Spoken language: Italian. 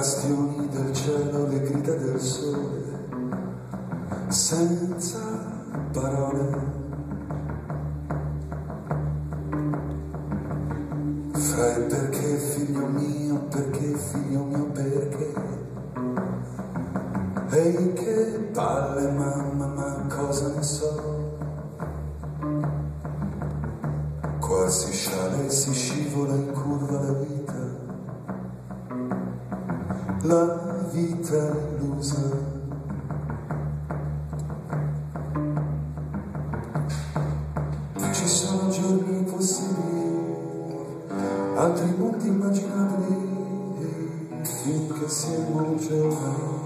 bastioni del cielo, le grida del sole, senza parole. Fra il perché, figlio mio, perché, figlio mio, perché? Ehi che palle mamma, ma cosa ne so? Qua si sciala e si scivola in curva la vita illusa. Ci sono giorni possibili, altri mondi immaginabili, finché siamo giovani.